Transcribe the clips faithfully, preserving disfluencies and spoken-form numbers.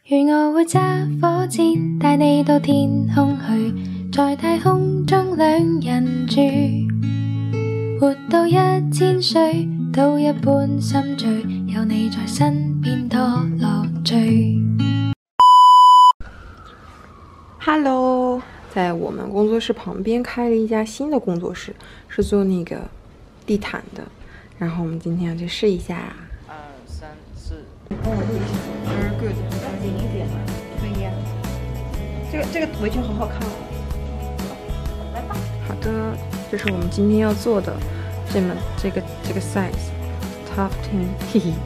如我會揸火箭帶你到天空去，在太空中兩人住，活到一千歲都一般心醉，有你在身邊多樂趣。 Hello， 在我们工作室旁边开了一家新的工作室，是做那个地毯的。然后我们今天要去试一下。 二三四， 帮我录一下。Very good， 要紧一点嘛。对呀。这个这个围裙好好看哦。来吧。 好的，这是我们今天要做的这么这个这个 size，top ten， 嘿嘿。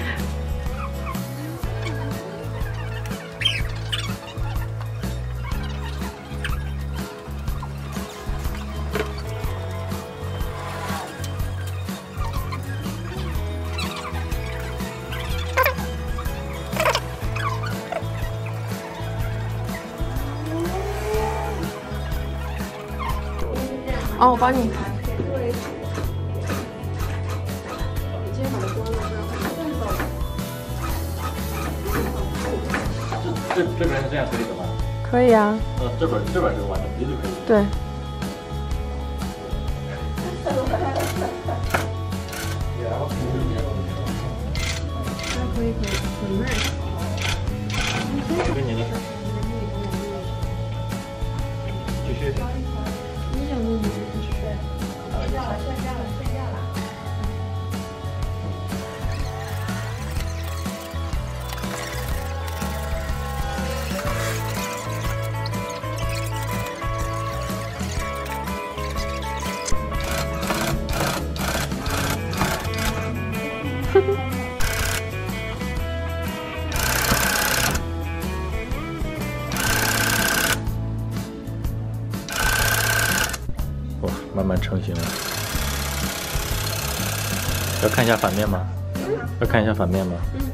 哦，我帮你。 这这边是这样可以的吗？ 可以啊。 呃，这本这本就完整皮就可以。 对。可以可以，很慢。 跟你的事。继续。 你想弄什么？ 睡觉了，睡觉了，睡觉了。 哇，慢慢成型了。要看一下反面吗？嗯、要看一下反面吗？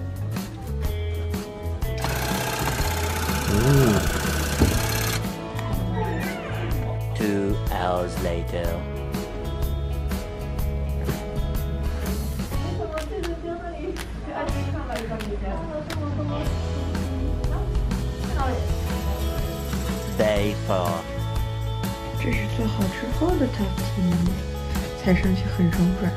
嗯。Two hours later. ，Day four. 这是做好之后的top ten，踩上去很柔软。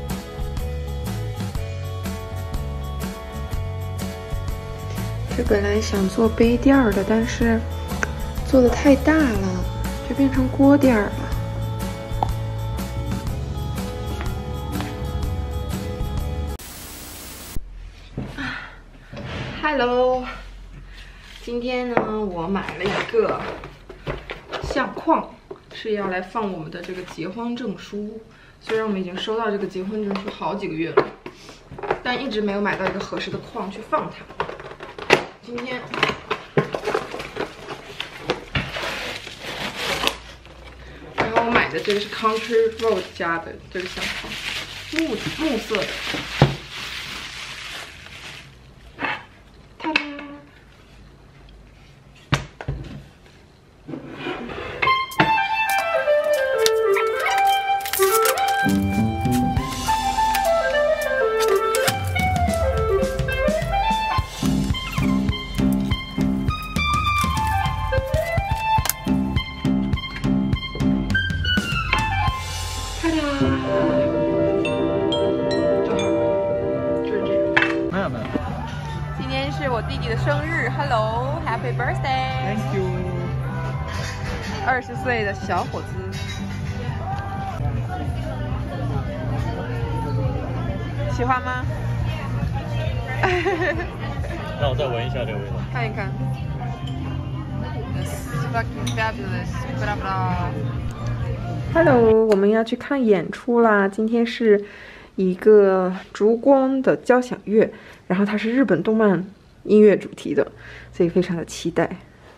这本来想做杯垫儿的，但是做的太大了，就变成锅垫儿了。Hello， 今天呢，我买了一个相框，是要来放我们的这个结婚证书。虽然我们已经收到这个结婚证书好几个月了，但一直没有买到一个合适的框去放它。今天然后我买的这个是 Country Road 家的这个相框，木木色的。今天是我弟弟的生日 ，Hello Happy Birthday！Thank you。 二十岁的小伙子，喜欢吗？ 让我再闻一下这个味道。 看一看。It's fucking fabulous！ blah blah。Hello， 我们要去看演出啦！今天是一个烛光的交响乐，然后它是日本动漫音乐主题的，所以非常的期待。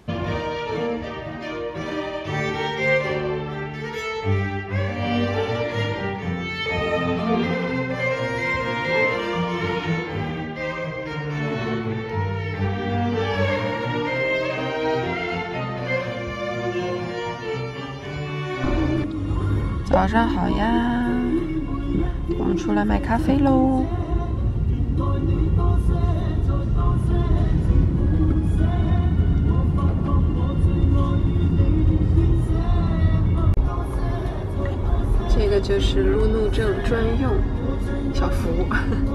早上好呀，我们出来买咖啡喽。 就是路怒症专用小福。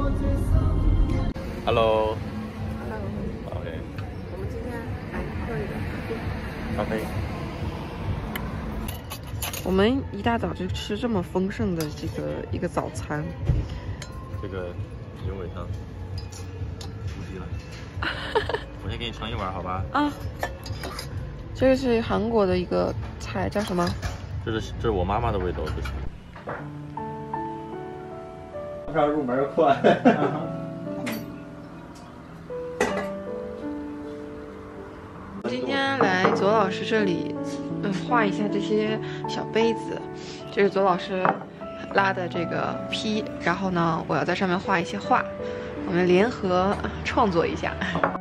Hello。 OK。我们今天来喝一个咖啡。 我们一大早就吃这么丰盛的这个一个早餐。 这个牛尾汤，无敌了。我先给你尝一碗，好吧？ 啊。这个是韩国的一个菜，叫什么？ 这是这是我妈妈的味道，这是。 上入门快。 今天来左老师这里，嗯，画一下这些小杯子，这是左老师拉的这个坯，然后呢，我要在上面画一些画，我们联合创作一下。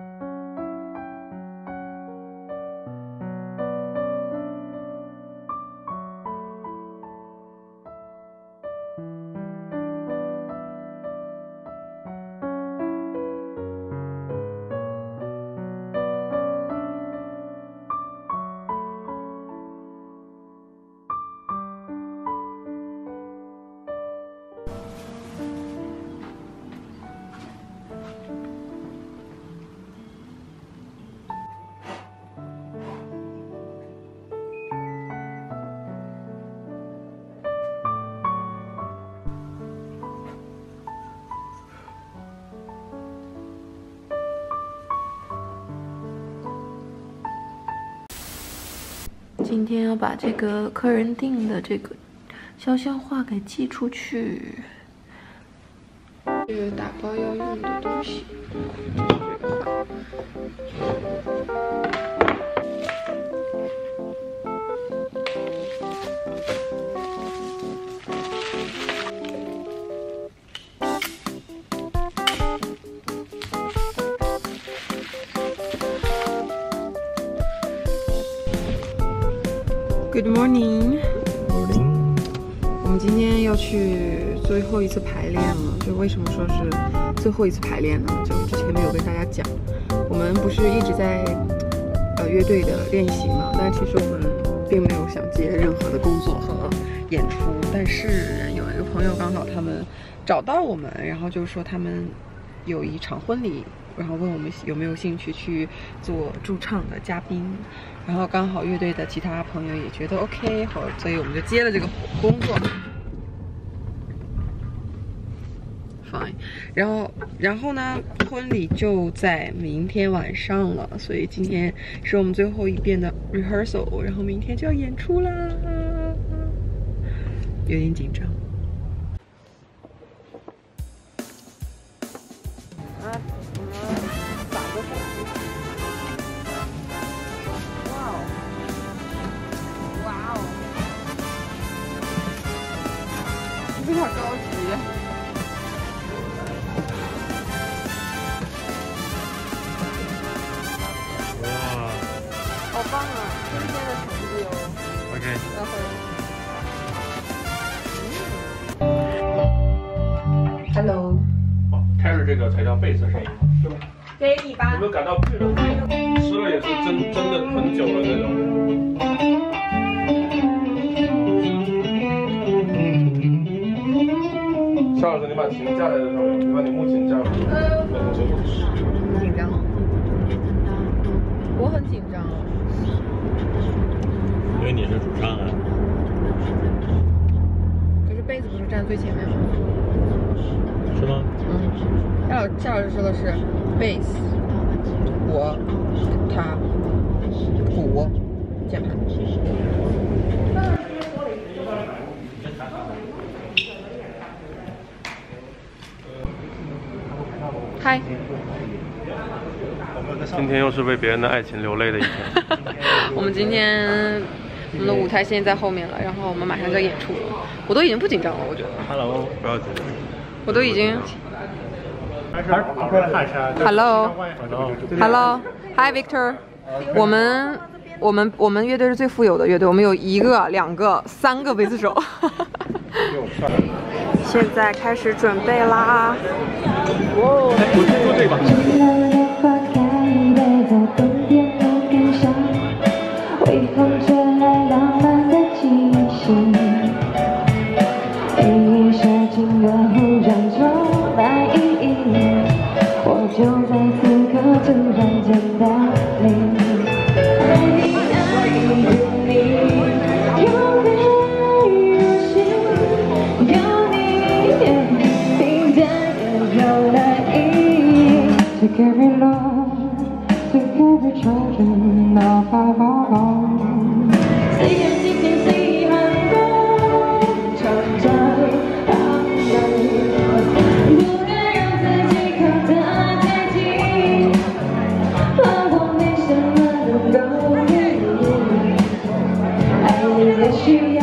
今天要把这个客人订的这个肖像画给寄出去。这个打包要用的东西，这个画。Good morning。我们今天要去最后一次排练了。就为什么说是最后一次排练呢？就之前没有跟大家讲，我们不是一直在呃乐队的练习嘛，但其实我们并没有想接任何的工作和演出。但是有一个朋友刚好他们找到我们，然后就说他们有一场婚礼，然后问我们有没有兴趣去做驻唱的嘉宾。然后刚好乐队的其他朋友也觉得 OK 好，所以我们就接了这个工作。Fine， 然后然后呢，婚礼就在明天晚上了，所以今天是我们最后一遍的 rehearsal， 然后明天就要演出啦，有点紧张。啊，我们打个火。非常高级， 哇， 好棒啊！今天的成绩哦。 OK。 然后 ，Hello。 哦，开始这个才叫贝斯声音，是吧？ 给你吧。 有没有感到这种吃了也是真真的很久了那种？邵老师，你把琴架来的时候，你把你木琴架上。嗯。 紧张，我很紧张。 因为你是主唱啊。 可是贝斯不是站最前面吗？ 是吗？ 嗯。夏老夏老师说的是贝斯，我，他，鼓，键盘。嗨。 今天又是为别人的爱情流泪的一天。 我们今天我们的舞台现在在后面了，然后我们马上就要演出了。我都已经不紧张了，我觉得。 Hello， 不要紧。 我都已经。 Hello。 Hello。Hi Victor。我们我们我们乐队是最富有的乐队，我们有一个、两个、三个贝斯手。现在开始准备啦！哇， 我先说这个。 人真的你。爱你爱你，有你有心，有你平淡也有了意义。Took every love, took every children of our home。四人之前四行歌，藏在行里，不该让自己靠得太近，怕我没什么能够给你。爱你也许。